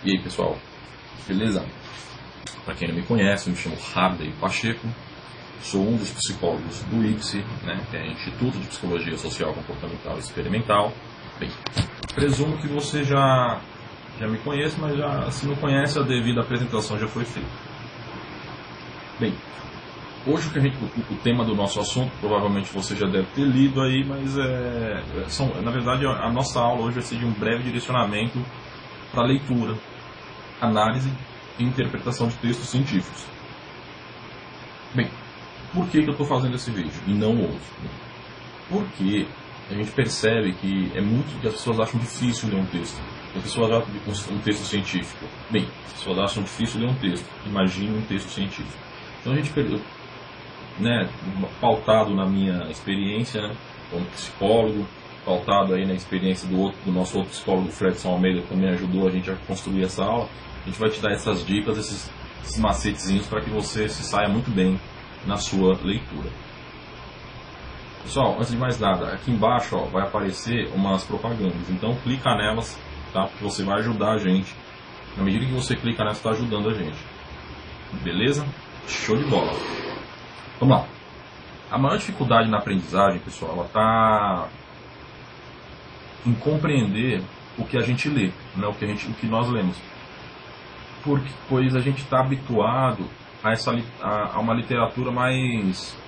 E aí pessoal, beleza? Para quem não me conhece, eu me chamo Hardey Pacheco, sou um dos psicólogos do IPSE, que é Instituto de Psicologia Social, Comportamental e Experimental. Bem, presumo que você já me conhece, mas se não conhece, a devida apresentação já foi feita. Bem, hoje o tema do nosso assunto, provavelmente você já deve ter lido aí, mas na verdade a nossa aula hoje vai ser de um breve direcionamento para leitura, análise e interpretação de textos científicos. Bem, por que eu estou fazendo esse vídeo e não outro? Porque a gente percebe que que as pessoas acham difícil ler um texto. As pessoas acham um texto científico. Bem, as pessoas acham difícil ler um texto. Imagine um texto científico. Então a gente perdeu, pautado na minha experiência, como psicólogo, pautado aí na experiência do nosso outro psicólogo, Fredson Almeida, que também ajudou a gente a construir essa aula. A gente vai te dar essas dicas, esses macetezinhos para que você se saia muito bem na sua leitura. Pessoal, antes de mais nada, aqui embaixo vai aparecer umas propagandas, então clica nelas, tá? Porque você vai ajudar a gente. Na medida que você clica nelas, está ajudando a gente. Beleza? Show de bola. Vamos lá. A maior dificuldade na aprendizagem, pessoal, ela está em compreender o que a gente lê, o que nós lemos. Pois a gente está habituado a uma literatura mais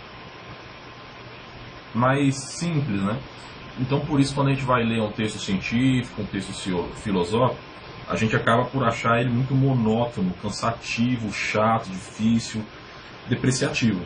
simples, Então, por isso, quando a gente vai ler um texto científico, um texto filosófico, a gente acaba por achar ele muito monótono, cansativo, chato, difícil, depreciativo,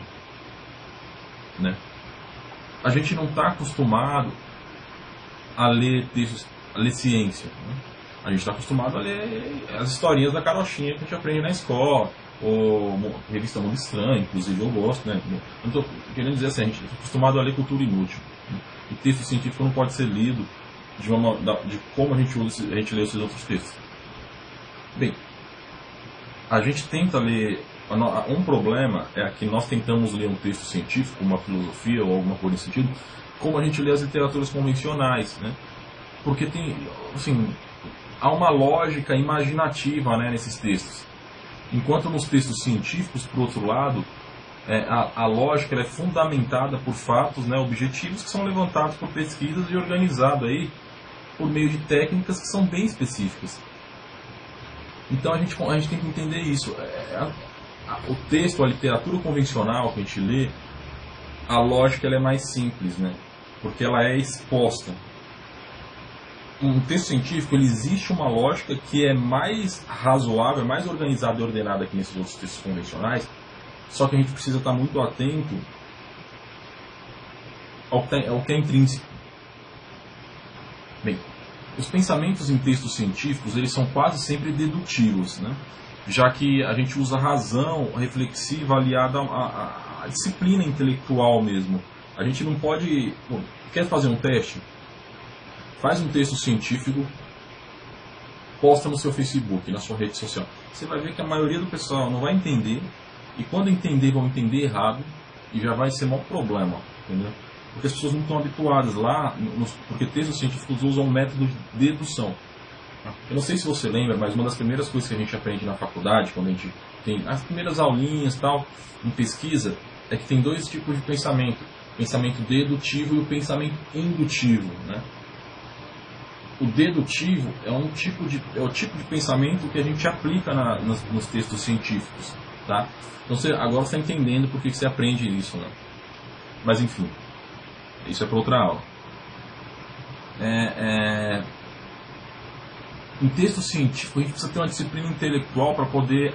A gente não está acostumado a ler textos, a ler ciência, A gente está acostumado a ler as historinhas da carochinha que a gente aprende na escola, ou revista Mundo Estranho, inclusive eu gosto, Não estou querendo dizer assim, a gente está acostumado a ler cultura inútil. E texto científico não pode ser lido de como a gente lê esses outros textos. Bem, a gente tenta ler. Um problema é que nós tentamos ler um texto científico, uma filosofia ou alguma coisa nesse sentido, como a gente lê as literaturas convencionais, Porque tem, assim, há uma lógica imaginativa, nesses textos. Enquanto nos textos científicos, por outro lado, a lógica ela é fundamentada por fatos, objetivos que são levantados por pesquisas e organizados aí por meio de técnicas que são bem específicas. Então a gente tem que entender isso. O texto, a literatura convencional que a gente lê, a lógica ela é mais simples, porque ela é exposta. Um texto científico, existe uma lógica que é mais razoável, mais organizada e ordenada que nesses outros textos convencionais, só que a gente precisa estar muito atento ao que é intrínseco. Bem, os pensamentos em textos científicos, eles são quase sempre dedutivos, já que a gente usa a razão reflexiva aliada à disciplina intelectual mesmo. A gente não pode... quer fazer um teste? Faz um texto científico, posta no seu Facebook, na sua rede social. Você vai ver que a maioria do pessoal não vai entender, e quando entender, vão entender errado, e já vai ser um maior problema, entendeu? Porque as pessoas não estão habituadas lá, porque textos científicos usam um método de dedução. Eu não sei se você lembra, mas uma das primeiras coisas que a gente aprende na faculdade, quando a gente tem as primeiras aulinhas em pesquisa, é que tem dois tipos de pensamento. O pensamento dedutivo e o pensamento indutivo, O dedutivo é o tipo de pensamento que a gente aplica nos textos científicos, tá? Então agora você está entendendo por que você aprende isso, Mas enfim, isso é para outra aula. Em texto científico a gente precisa ter uma disciplina intelectual para poder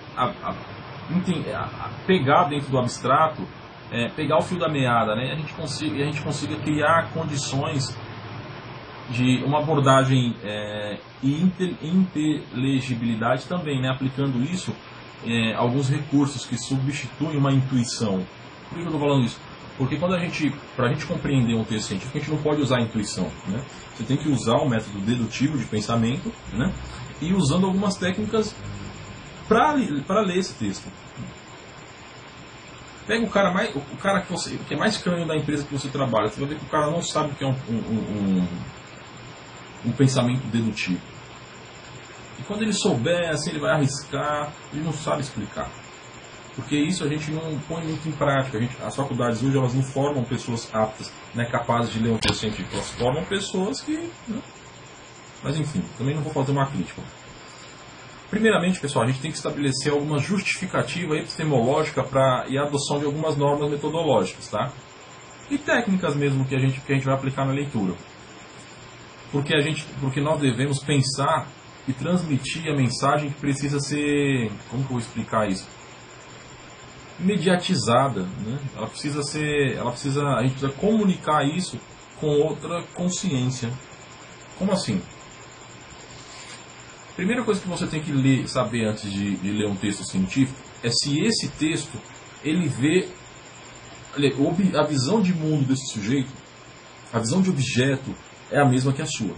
pegar dentro do abstrato, pegar o fio da meada, a gente consiga criar condições de uma abordagem e inteligibilidade também, aplicando isso alguns recursos que substituem uma intuição. Por que eu estou falando isso? Porque para a gente compreender um texto científico, a gente não pode usar a intuição, Você tem que usar o método dedutivo de pensamento, e usando algumas técnicas para ler esse texto. Pega o cara que é mais crânio da empresa que você trabalha, você vai ver que o cara não sabe o que é um pensamento dedutivo. E quando ele souber, assim, ele vai arriscar, ele não sabe explicar. Porque isso a gente não põe muito em prática. As faculdades hoje, elas não formam pessoas aptas, né, capazes de ler um texto científico. Elas formam pessoas que... Né? Mas enfim, também não vou fazer uma crítica. Primeiramente, pessoal, a gente tem que estabelecer alguma justificativa epistemológica e a adoção de algumas normas metodológicas, tá? E técnicas mesmo que a gente vai aplicar na leitura. Porque nós devemos pensar e transmitir a mensagem que precisa ser... Como que eu vou explicar isso? Mediatizada, né? A gente precisa comunicar isso com outra consciência. Como assim? Primeira coisa que você tem que saber antes de ler um texto científico é se esse texto ele vê a visão de mundo desse sujeito, a visão de objeto é a mesma que a sua.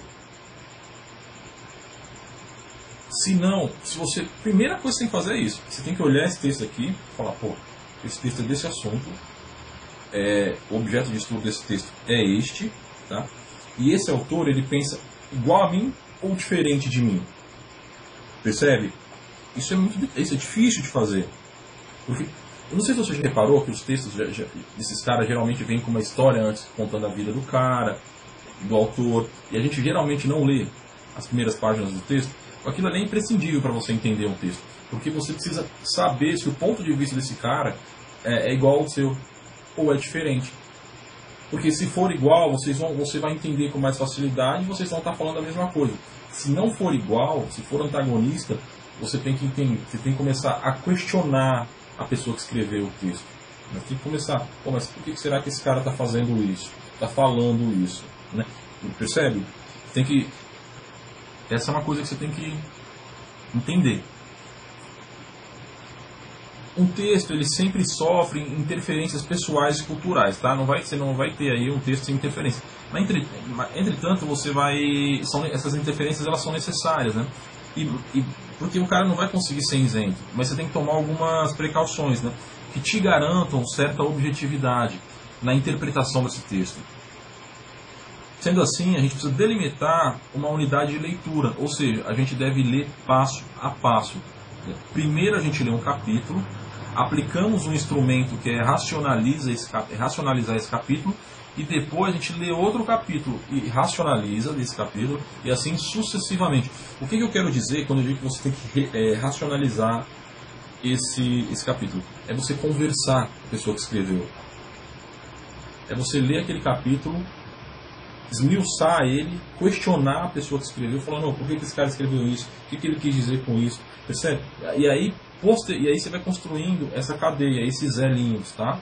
Se não, primeira coisa que você tem que fazer é isso. Você tem que olhar esse texto aqui e falar, pô, esse texto é desse assunto, o objeto de estudo desse texto é este, tá? E esse autor, ele pensa igual a mim ou diferente de mim. Percebe? Isso é difícil de fazer. Porque, eu não sei se você já reparou que os textos desses caras geralmente vêm com uma história antes, contando a vida do cara, do autor, e a gente geralmente não lê as primeiras páginas do texto. Aquilo ali é imprescindível para você entender um texto. Porque você precisa saber se o ponto de vista desse cara é igual ao seu ou é diferente. Porque se for igual, você vai entender com mais facilidade e vocês vão estar falando a mesma coisa. Se não for igual, se for antagonista, você tem que começar a questionar a pessoa que escreveu o texto. Mas tem que começar, mas por que será que esse cara está fazendo isso? Está falando isso? Né? Percebe? Essa é uma coisa que você tem que entender. Um texto, ele sempre sofre interferências pessoais e culturais, tá? Você não vai ter aí um texto sem interferência. Mas, entretanto, essas interferências, elas são necessárias, né? Porque o cara não vai conseguir ser isento, mas você tem que tomar algumas precauções, né? Que te garantam certa objetividade na interpretação desse texto. Sendo assim, a gente precisa delimitar uma unidade de leitura, ou seja, a gente deve ler passo a passo. Primeiro a gente lê um capítulo, aplicamos um instrumento que é racionalizar esse capítulo, e depois a gente lê outro capítulo e racionaliza desse capítulo, e assim sucessivamente. O que eu quero dizer quando eu digo que você tem que racionalizar esse capítulo? É você conversar com a pessoa que escreveu. É você ler aquele capítulo, esmiuçar ele, questionar a pessoa que escreveu, falando, por que esse cara escreveu isso? O que ele quis dizer com isso? Percebe? E aí você vai construindo essa cadeia, esses elinhos, tá?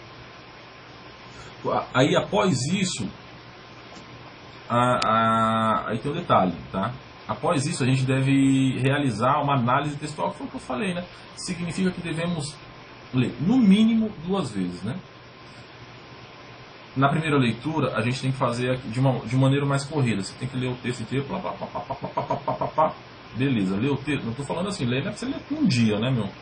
Aí após isso, aí tem um detalhe, tá? Após isso a gente deve realizar uma análise textual, que foi o que eu falei, né? Significa que devemos ler no mínimo 2 vezes, né? Na primeira leitura, a gente tem que fazer de maneira mais corrida. Você tem que ler o texto inteiro, beleza, lê o texto. Não estou falando assim, ler não é pra você ler um dia, né, meu?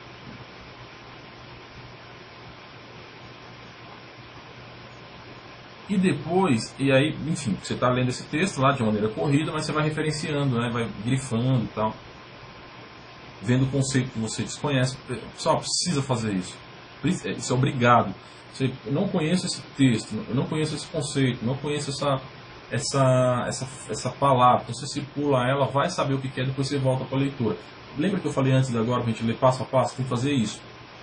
E depois, enfim, você está lendo esse texto lá de maneira corrida, mas você vai referenciando, né, vai grifando e tal, vendo o conceito que você desconhece. Pessoal, precisa fazer isso. Isso é obrigado. Eu não conheço esse texto, eu não conheço esse conceito, não conheço essa palavra. Então você pula ela, vai saber o que é, depois você volta para a leitura. Lembra que eu falei antes de agora, para a gente ler passo a passo? Tem que fazer isso.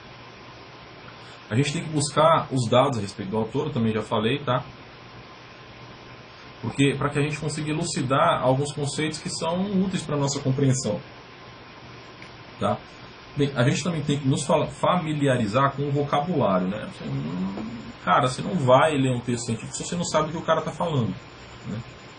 A gente tem que buscar os dados a respeito do autor, eu também já falei, tá? Porque para que a gente consiga elucidar alguns conceitos que são úteis para a nossa compreensão. Tá? Bem, a gente também tem que nos familiarizar com o vocabulário, né? Cara, você não vai ler um texto científico se você não sabe o que o cara está falando, né?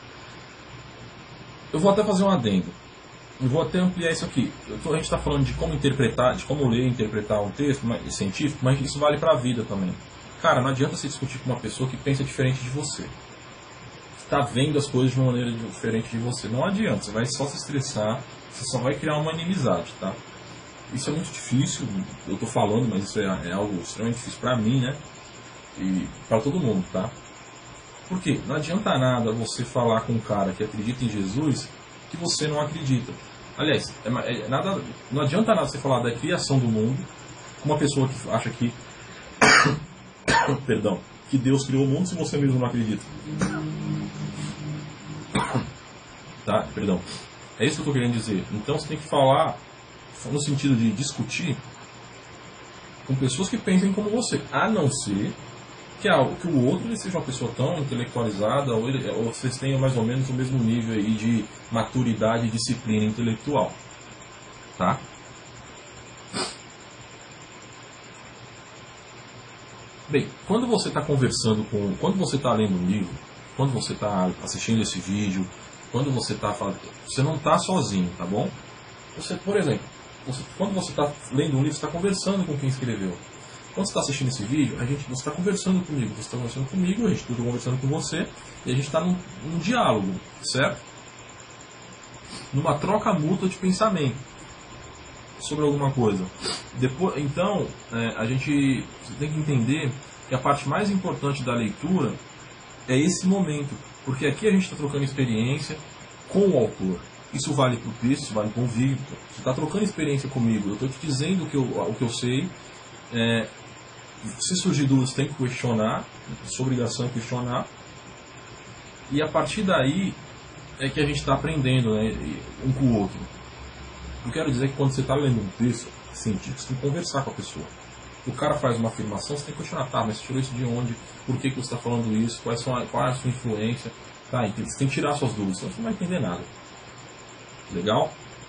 Eu vou até fazer um adendo. Eu vou até ampliar isso aqui. A gente está falando de como interpretar, de como ler e interpretar um texto científico, mas isso vale para a vida também. Cara, não adianta você discutir com uma pessoa que pensa diferente de você. Está vendo as coisas de uma maneira diferente de você. Não adianta, você vai só se estressar, você só vai criar uma inimizade, tá? Isso é muito difícil, eu estou falando, mas isso é algo extremamente difícil para mim, né? E para todo mundo, tá? Por quê? Não adianta nada você falar com um cara que acredita em Jesus que você não acredita. Aliás, não adianta nada você falar da criação do mundo com uma pessoa que acha que perdão, que Deus criou o mundo se você mesmo não acredita. Tá? Perdão. É isso que eu estou querendo dizer. Então você tem que falar no sentido de discutir com pessoas que pensem como você, a não ser que o outro ele seja uma pessoa tão intelectualizada ou vocês tenham mais ou menos o mesmo nível aí de maturidade e disciplina intelectual. Tá? Bem, quando você está conversando quando você está lendo um livro, quando você está assistindo esse vídeo, quando você está falando, você não está sozinho, tá bom? Você, por exemplo, quando você está lendo um livro, você está conversando com quem escreveu. Quando você está assistindo esse vídeo, você está conversando comigo, você está conversando comigo, a gente está conversando com você, e a gente está num diálogo, certo? Numa troca mútua de pensamento sobre alguma coisa. Depois, então, você tem que entender que a parte mais importante da leitura é esse momento, porque aqui a gente está trocando experiência com o autor. Isso vale para o texto, isso vale para o vídeo. Você está trocando experiência comigo, eu estou te dizendo o que eu sei. Se surgir dúvidas, tem que questionar, sua obrigação é questionar. E a partir daí é que a gente está aprendendo, né, um com o outro. Eu quero dizer que quando você está lendo um texto científico, você tem que conversar com a pessoa. O cara faz uma afirmação, você tem que questionar, tá, mas você tirou isso de onde? Por que você está falando isso? Qual é a sua influência? Tá, então você tem que tirar suas dúvidas, senão você não vai entender nada. Legal?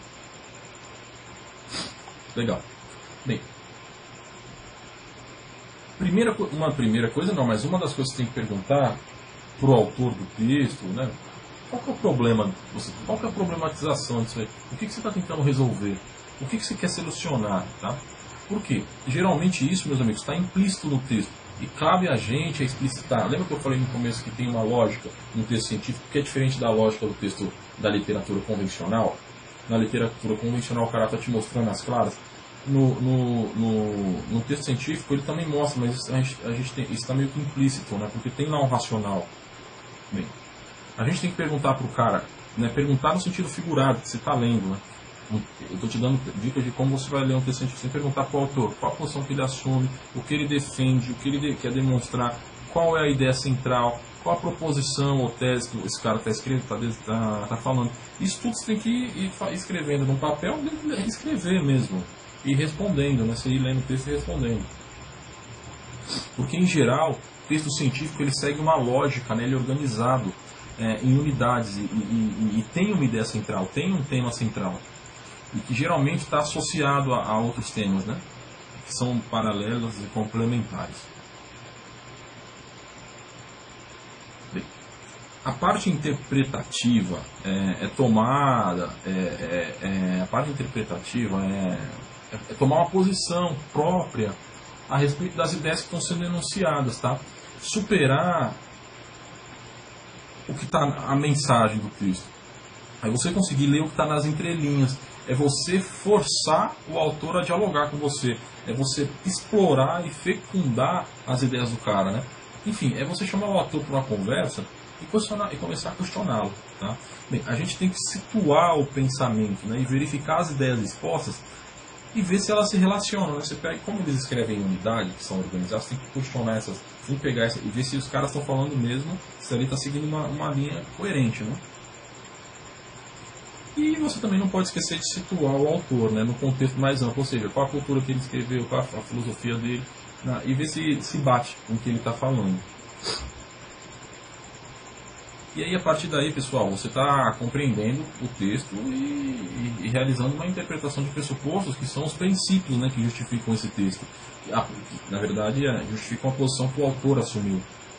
Legal. Bem, mas uma das coisas que você tem que perguntar para o autor do texto, né? Qual que é o problema? Qual que é a problematização disso aí? O que você está tentando resolver? O que você quer solucionar? Tá? Por quê? Geralmente isso, meus amigos, está implícito no texto. E cabe a gente a explicitar. Lembra que eu falei no começo que tem uma lógica no texto científico que é diferente da lógica do texto da literatura convencional? Na literatura convencional o cara está te mostrando as claras. No texto científico ele também mostra, mas isso está meio que implícito, né? Porque tem lá um racional. Bem, a gente tem que perguntar para o cara, né? Perguntar no sentido figurado que você está lendo, né? Eu estou te dando dicas de como você vai ler um texto científico. Você tem que perguntar para o autor qual a posição que ele assume, o que ele defende, o que ele quer demonstrar, qual é a ideia central, qual a proposição ou tese que esse cara está escrevendo, está falando. Isso tudo você tem que ir escrevendo num papel, escrever mesmo, e respondendo, né? Você ir lendo o texto e respondendo. Porque, em geral, o texto científico ele segue uma lógica, né? Ele é organizado em unidades e tem uma ideia central, tem um tema central. E que geralmente está associado a outros temas, né? Que são paralelos e complementares. Bem, a parte interpretativa a parte interpretativa é tomar uma posição própria a respeito das ideias que estão sendo enunciadas, tá? Superar o que está a mensagem do texto. É você conseguir ler o que está nas entrelinhas. É você forçar o autor a dialogar com você. É você explorar e fecundar as ideias do cara, né? Enfim, é você chamar o autor para uma conversa e começar a questioná-lo, tá? Bem, a gente tem que situar o pensamento, né? E verificar as ideias expostas e ver se elas se relacionam, né? Você pega, como eles escrevem em unidade, que são organizados, você tem que questionar essas, tem que pegar e ver se os caras estão falando mesmo, se ali está seguindo uma linha coerente, né? E você também não pode esquecer de situar o autor, né, no contexto mais amplo, ou seja, qual a cultura que ele escreveu, qual a filosofia dele, né, e ver se bate com o que ele está falando. E aí, a partir daí, pessoal, você está compreendendo o texto e realizando uma interpretação de pressupostos que são os princípios, né, que justificam esse texto. Na verdade, justificam a posição que o autor assumiu.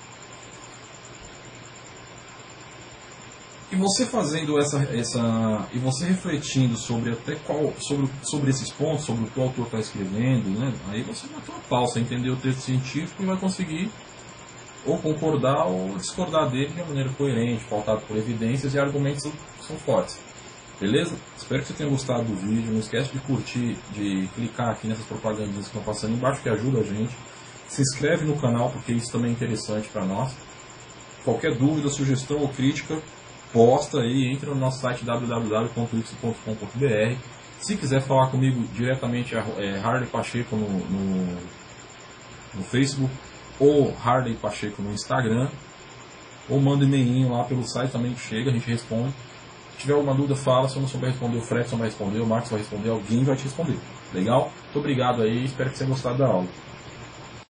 E você fazendo e você refletindo sobre esses pontos, sobre o que o autor está escrevendo, né? Aí você matou a pau, você entendeu o texto científico e vai conseguir ou concordar ou discordar dele de uma maneira coerente, pautado por evidências e argumentos que são fortes. Beleza? Espero que você tenha gostado do vídeo. Não esquece de curtir, de clicar aqui nessas propagandinhas que estão passando embaixo, que ajuda a gente. Se inscreve no canal, porque isso também é interessante para nós. Qualquer dúvida, sugestão ou crítica, posta aí, entra no nosso site www.ipsi.com.br. Se quiser falar comigo diretamente, é Harley Pacheco no Facebook, ou Harley Pacheco no Instagram, ou manda e-mail lá pelo site também que chega, a gente responde. Se tiver alguma dúvida, fala. Se eu não souber responder, o Fredson vai responder, o Marcos vai responder, alguém vai te responder. Legal? Muito obrigado aí, espero que você tenha gostado da aula.